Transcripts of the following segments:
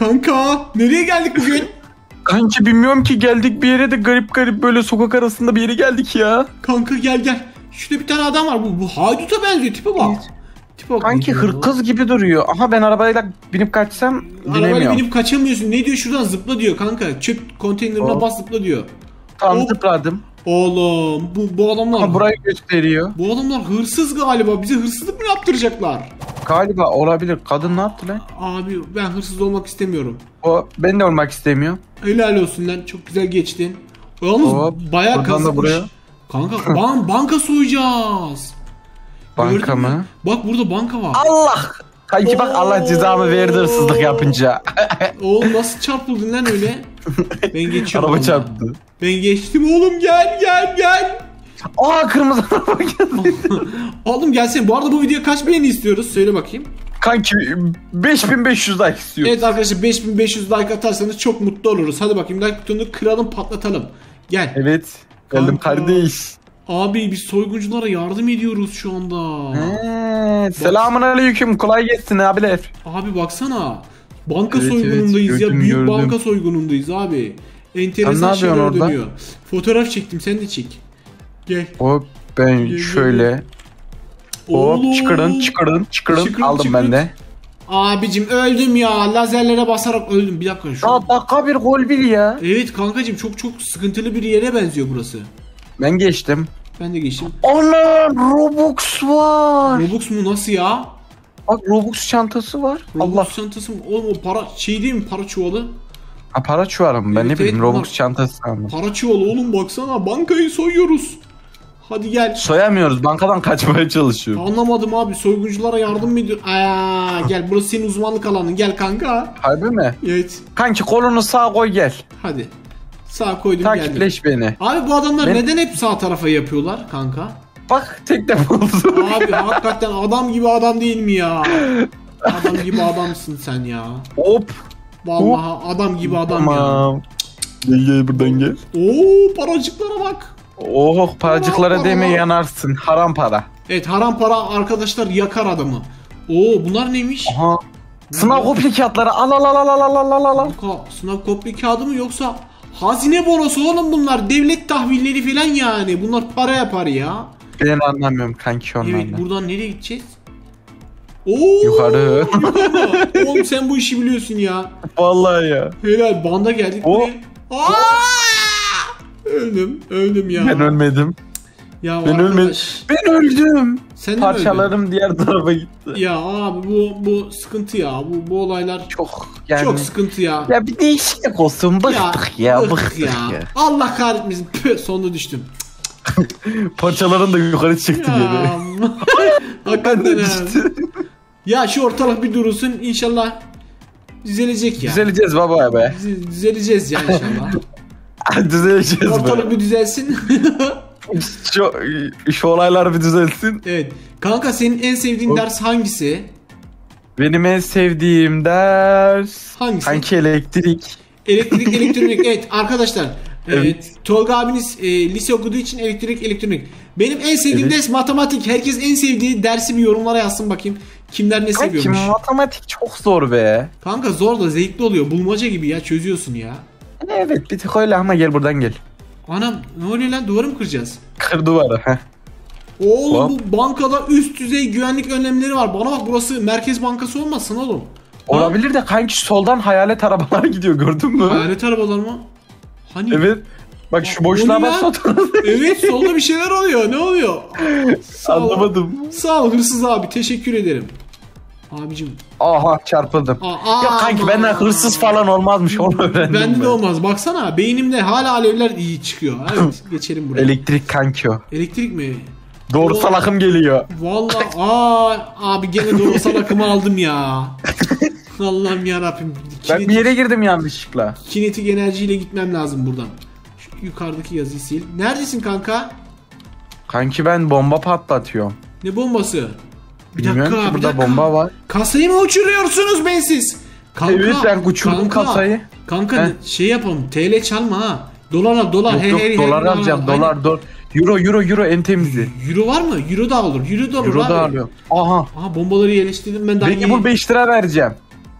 Kanka nereye geldik bugün? Kanki bilmiyorum ki, geldik bir yere de garip garip böyle sokak arasında bir yere geldik ya. Kanka gel. Şurada bir tane adam var. Bu hayduta benziyor. Tipe bak. Tipe bak. Kanki hırkız gibi duruyor. Aha ben arabayla binip kaçsam Arabayla binemiyorum. binip kaçamıyorsun. Ne diyor şuradan zıpla diyor kanka. Çöp konteynerine bas zıpla diyor. Tam zıpladım. Oğlum bu adamlar. Ama burayı gösteriyor. Bu adamlar hırsız galiba. Bize hırsızlık mı yaptıracaklar? Galiba olabilir. Kadın ne yaptı lan? Abi ben hırsız olmak istemiyorum. Ben de olmak istemiyorum. Helal olsun lan. Çok güzel geçtin. Yalnız bayağı buradan da kazıkmış. buraya. Kanka banka soyacağız. Banka Gördün mü? mı? Bak burada banka var. Allah! Kanki bak, Allah cezamı verdi hırsızlık yapınca. Oğlum nasıl çarpıldın lan öyle? Ben geçiyorum. Araba vallahi. çarptı. Ben geçtim oğlum, gel. Aa, kırmızı araba geldi. Oğlum gelsene. Bu arada bu videoya kaç beğeni istiyoruz? Söyle bakayım. Kanki 5500 like istiyorum. Evet arkadaşlar, 5500 like atarsanız çok mutlu oluruz. Hadi bakayım, like butonunu kıralım, patlatalım. Gel. Evet. Geldim Kanka. kardeş. Abi biz soygunculara yardım ediyoruz şu anda. Selamun aleyküm. Kolay gelsin abiler. Abi baksana. Banka Evet, soygunundayız ya. gördüm, Büyük gördüm. banka soygunundayız abi. Sen Enteresan ne şeyler yapıyorsun orada? dönüyor. Fotoğraf çektim, sen de çek. Gel. Hop ben Gel, şöyle. Oğlum. Hop çıkırın. Çıkırın, Aldım ben de. Abicim öldüm ya. Lazerlere basarak öldüm. Bir dakika şu. Aa, dakika bir gol bir ya. Evet kankacım, çok sıkıntılı bir yere benziyor burası. Ben geçtim. Ben de geçtim. Ana, Robux var. Robux mu, nasıl ya? Bak, Robux çantası var. Robux Allah. çantası mı? Oğlum o para şey değil mi, para çuvalı? Ha, para çuvarım ben, Evet, ne bileyim, evet, Robux bunlar- çantası aldım. Para çuvalı oğlum, baksana bankayı soyuyoruz. Hadi gel. Soyamıyoruz, bankadan kaçmaya çalışıyorum. Anlamadım abi, soygunculara yardım mı ediyor? Gel, burası senin uzmanlık alanın, gel kanka. Harbi mi? Evet, Kanki kolunu sağa koy gel. hadi. Sağ koydum, geldim. Takipleş beni. Abi bu adamlar Ben- neden hep sağ tarafa yapıyorlar kanka? Bak, tek de buldum. Abi hakikaten adam gibi adam değil mi ya? Adam gibi adamsın sen ya. Hop. Vallahi adam gibi adam ya. Tamam. Gel buradan gel. Oo, paracıklara bak. Oh, paracıklara Allah deme, Allah. yanarsın. Haram para. Evet, haram para arkadaşlar yakar adamı. Oo, bunlar neymiş? Aha. Sınav kopya kağıtları al. Kanka, sınav kopya kağıdı mı yoksa hazine bonosu oğlum bunlar, devlet tahvilleri falan yani. Bunlar para yapar ya. Ben anlamıyorum kanki onlardan. Evet, buradan nereye gideceğiz? Oo, Yukarı. yukarı. Oğlum sen bu işi biliyorsun ya. Vallahi ya. Helal, banda geldik O- buraya. Öldüm ya. Ben ölmedim. Ya Ben arkadaş, ölmedim. Ben öldüm. sen de mi öldün? Parçalarım diğer tarafa gitti. Ya abi bu sıkıntı ya. Bu olaylar Çok yani. çok sıkıntı ya. Ya bir değişiklik olsun. Bıktık ya. Bıktık ya. Allah kahretmesin. Püh, sonunda düştüm. Parçaların da yukarı çıktı geri. Ya. Hakikaten Ben de ya. düştüm. Ya şu ortalık bir durulsun, inşallah düzelecek ya. Düzeleceğiz baba be. Düzeleceğiz ya inşallah. Düzeleceğiz Ortalık be. bir düzelsin. Şu olaylar bir düzelsin. Evet. Kanka senin en sevdiğin ders hangisi? Benim en sevdiğim ders. Hangisi? Kanki elektrik. Elektrik, elektronik. Evet arkadaşlar. Evet. Tolga abiniz lise okuduğu için elektrik, elektronik. Benim en sevdiğim Evet. ders matematik. Herkes en sevdiği dersi bir yorumlara yazsın bakayım. Kimler ne Kanki seviyormuş. matematik çok zor be. Kanka zor da zevkli oluyor. Bulmaca gibi ya, çözüyorsun ya. Evet, bir tık öyle ama gel buradan gel. Anam ne oluyor lan, duvarı mı kıracağız? Kır duvarı. Heh. Oğlum bu bankada üst düzey güvenlik önlemleri var. Bana bak, burası Merkez Bankası olmasın oğlum. Olabilir de kanki, soldan hayalet arabalar gidiyor, gördün mü? Hayalet arabalar mı? Hani? Evet. Bak şu O boşluğa ne bak, lan? sol. Evet, solda bir şeyler oluyor. Ne oluyor? Sağ ol. Anlamadım. Sağ ol hırsız abi, teşekkür ederim. Abicim. Aha, çarpıldım. Yok kanki, benden hırsız falan olmazmış, onu öğrendim. Bende ben. de olmaz. Baksana beynimde hala alevler iyi çıkıyor. Evet, geçelim buraya. Elektrik kanki o. Elektrik mi? Doğrusal akım geliyor. Vallahi abi gene doğrusal akımı aldım ya. Allah'ım yarabbim. Ben bir yere girdim yanlışlıkla. Kinetik enerjiyle gitmem lazım buradan. Şu yukarıdaki yazıyı sil. Neredesin kanka? Kanki ben bomba patlatıyorum. Ne bombası? Bir Bilmiyorum dakika, ki, bir burada dakika. bomba var. Kasayı mı uçuruyorsunuz bensiz? Kanka, Evet, ben uçurdum kasayı. Kanka Heh. şey yapalım. TL çalma ha. Dolar al, dolar. Yok dolar alacağım, Aynen. dolar. Euro en temizi. Euro var mı? Euro da olur. Euro da olur Euro abi. da alıyorum. Aha. Aha, bombaları yerleştirdim ben daha Beni bul, 5 lira vereceğim.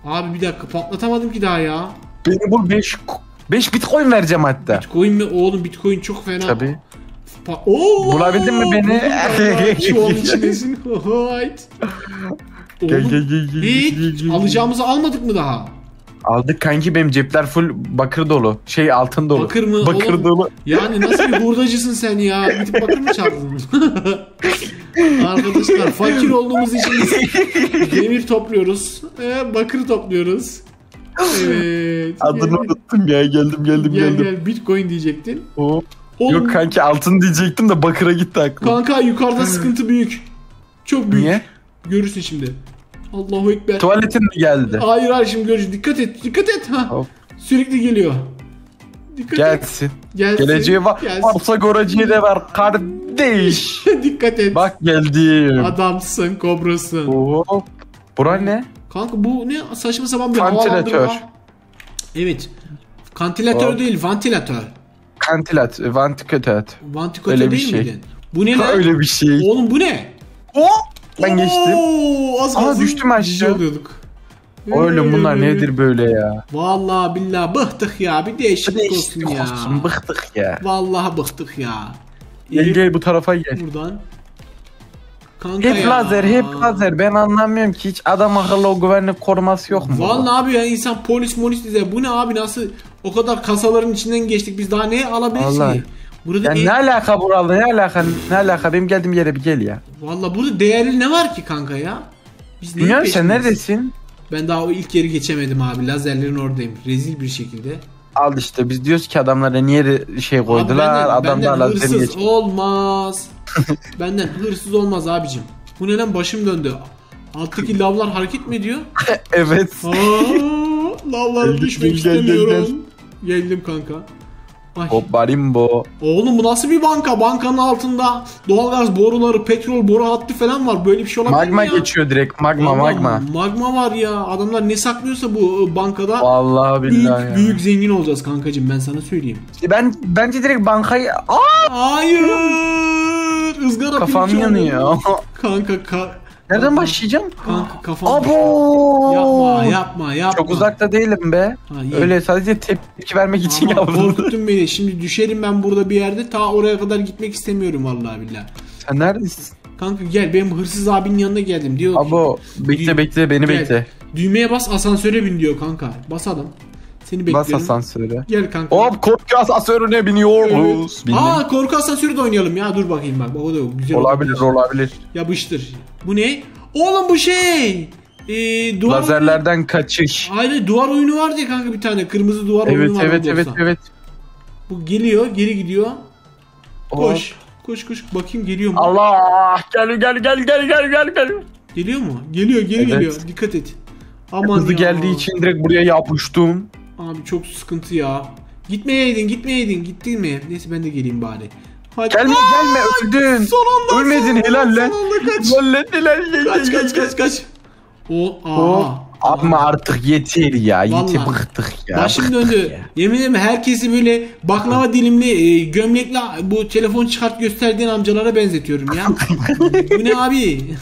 Abi bir dakika patlatamadım ki daha ya. Beni bul 5 bitcoin vereceğim hatta. Bitcoin mi? Oğlum Bitcoin çok fena. Tabii. Oo, Bulabildin mi beni? buldum vallahi. Çuvalın içindesin. Hayt. Gel Oğlum, gel. alacağımızı almadık mı daha? Aldık kanki, benim cepler full bakır dolu. Altın dolu. Bakır mı? Bakır Oğlum, dolu. yani nasıl bir hurdacısın sen ya? Gidip bakır mı çaldın? Arkadaşlar fakir olduğumuz için biz demir topluyoruz. Bakır topluyoruz. Evet. Adını unuttum ya. Geldim. Gel Bitcoin diyecektin. Hop. Oğlum, Yok kanki altın diyecektim de bakıra gitti aklım. kanka yukarıda sıkıntı büyük. Çok büyük. Niye? Görürsün şimdi. Allahu Ekber. Tuvaletin mi geldi? Hayır şimdi göreceğiz. Dikkat et. Ha. Hop. Sürekli geliyor. Dikkat et. Gelsin. Gelsin. Geleceği var. Gelsin. Varsa göreceği de var kardeş. Dikkat et. Bak geldim. Adamsın, kobrasın. Hop. Bura ne? Kanka bu ne saçma sapan bir Vantilatör. havalandırma. Evet. Kantilatör Hop. değil, vantilatör. Vantikatör. Vantikatör Öyle bir değil şey. miydin? Bu ne lan? Öyle bir şey. Oğlum bu ne? Ben geçtim. Az Aha, kalsın düştüm aşağı. cici oluyorduk. Oğlum bunlar Böyle. nedir böyle ya? Vallahi billahi bıktık ya. Bir değişiklik olsun ya. Bıktık ya. Vallahi bıktık ya. Gel bu tarafa gel. Buradan. Kanka Hep ya. lazer. Ben anlamıyorum ki hiç adam akıllı o güvenlik koruması yok mu? Vallahi abi ya insan polis diye. Bu ne abi, nasıl o kadar kasaların içinden geçtik, biz daha ne alabiliriz Vallahi. ki? Burada Ya ne alaka buralı, ne alaka benim geldiğim yere bir gel ya. Vallahi burada değerli ne var ki kanka ya? Biz neyin Bilmiyorum, sen peşindeyiz? neredesin? Ben daha o ilk yeri geçemedim abi. Lazerlerin oradayım. Rezil bir şekilde. Al işte, biz diyoruz ki adamlara niye şey koydular, Abi benden adamlar lazeri hırsız geçti. olmaz. Benden hırsız olmaz abicim. Bu ne lan, başım döndü. Alttaki lavlar hareket mi ediyor? Evet. Lavlara Gel, düşmek gel, istemiyorum. Geldim kanka. Ay. Hop barimbo. Oğlum bu nasıl bir banka? Bankanın altında doğalgaz boruları, petrol boru hattı falan var. Böyle bir şey olabilir Magma mi ya? geçiyor direkt, magma. Magma var ya. Adamlar ne saklıyorsa bu bankada Vallahi billahi ya. büyük zengin olacağız kankacığım, ben sana söyleyeyim. Bence direkt bankayı... Hayır. Izgara Kafam pirinç oldu. yanıyor. Kanka Nereden başlayacağım? Kanka kafam. Abo! Yapma. Çok uzakta değilim be. iyi. Öyle sadece tepki vermek için Ama yaptım. korkuttun beni. Şimdi düşerim ben burada bir yerde. Ta oraya kadar gitmek istemiyorum vallahi billahi. Sen neredesin? Kanka gel, benim hırsız abinin yanına geldim diyor. Abo bekle beni Gel. bekle. Düğmeye bas, asansöre bin diyor kanka. Basalım. Seni bekliyorum. Bas asansöre. Gel kanka. Hop korku asansörüne biniyoruz. Evet. Aa, korku asansörü de oynayalım ya. Dur bakayım bak. O da güzel Olabilir. Yapıştır. Bu ne? Oğlum bu şey. Duvar Lazerlerden kaçış. oyunu. Hayır, duvar oyunu vardı ya kanka, bir tane. Kırmızı duvar oyunu var. Evet. Bu geliyor, geri gidiyor. Koş. Hop. Koş. Bakayım geliyor mu? Allah! Gel. Geliyor mu? Geliyor, geri Evet. geliyor. Dikkat et. Aman Hızlı ya. geldiği için direkt buraya yapıştım. Abi çok sıkıntı ya. Gitmeyeydin. Gittin mi? Neyse ben de geleyim bari. Hadi. Gelme öldün. Son anda. Ölmedin, helal lan. Son anda kaç. Helal. Kaç. Hop. Aha. Ama artık yeter ya. Vallahi. Yeter, bıktık ya. Başım bıktık döndü. ya. Yemin ederim herkesi böyle baklava dilimli gömlekli bu telefon çıkart gösterdiğin amcalara benzetiyorum ya. Bu ne abi?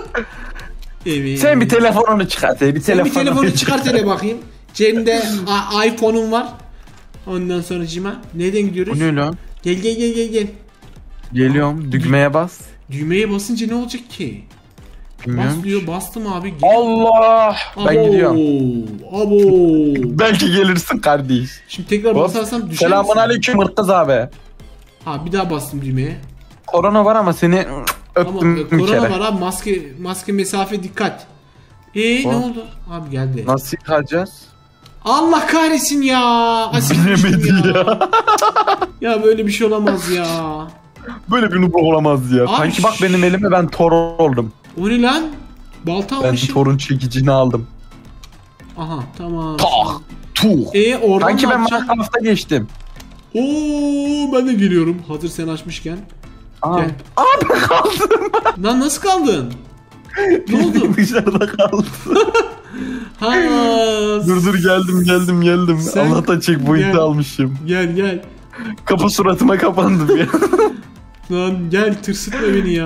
Evet. Sen bir telefonunu çıkart. Sen bir telefonu çıkart hele bakayım. Cebimde iPhone'um var. Ondan sonra cima. Nereden gidiyoruz? Bu ne lan? Gel. Geliyorum. Düğmeye bas. Düğmeye basınca ne olacak ki? Bilmiyorum. Bas diyor, bastım abi. Gel. Allah! Ben gidiyorum. Abo. Belki gelirsin kardeş. Şimdi tekrar basarsam düşer Selamun misin? aleyküm Mırkız abi. Ha, bir daha bastım düğmeye. Korona var ama seni Ama öptüm bir korona kere. var abi, maske mesafe dikkat. Ne oldu? Abi geldi. Nasıl yıkayacağız? Allah kahretsin ya. Bilemedi ya. Ya böyle bir şey olamaz ya. Böyle bir numara olamaz ya. Abi Sanki bak benim elime, ben Thor oldum. O ne lan? Balta Ben almışım. Thor'un çekicini aldım. Aha tamam. Tak! Tuh! Oradan Sanki ne ben yapacağım? Minecraft'ta geçtim. Oo, ben de geliyorum. Hazır sen açmışken. Aa. Gel. Ben kaldım. Lan nasıl kaldın? Ne oldu? Dışarıda kaldım. Ha. Dur geldim. Sen- Allah'tan checkpoint'i Gel. almışım. Gel. Kapı suratıma kapandı bir. Lan gel, tırsıtma beni ya.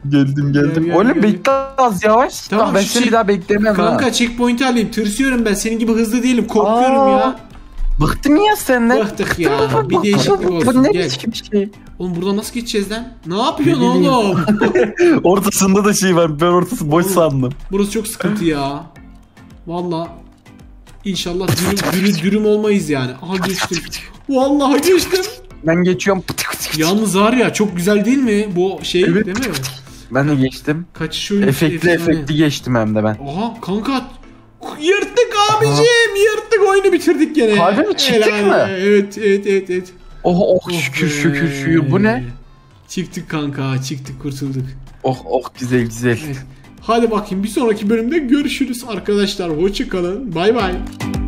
Geldim. Gel, Oğlum gel. bekle az yavaş. Tamam, Bak, ben şu seni şey- bir daha beklemem ha. Kanka checkpoint'i alayım. Tırsıyorum ben. Senin gibi hızlı değilim. Korkuyorum Aa. ya. Bıktım ya senden. Bıktık ya. Bir değişiklik Bu olsun. ne Gel. biçim şey? Oğlum buradan nasıl geçeceğiz lan? Ne yapıyorsun Ne bileyim. oğlum? Ortasında da şey var. Ben ortası boş Oğlum. sandım. Burası çok sıkıntı ya. Valla. İnşallah dürüm olmayız yani. Aha geçtim. Vallahi geçtim. Ben geçiyorum. Yalnız var ya, çok güzel değil mi bu şey, Evet. değil mi? Ben de geçtim. Kaçış oyunu Efektli geçtim hem de ben. Aha kanka, yırttık abicim, yırttık, oyunu bitirdik gene. Harbi mi? Çıktık Helal mı? be. Evet. Oh Oh şükür. Bu ne? Çıktık kanka, çıktık, kurtulduk. Oh güzel. Evet. Hadi bakayım, bir sonraki bölümde görüşürüz arkadaşlar. Hoşça kalın. Bay bay.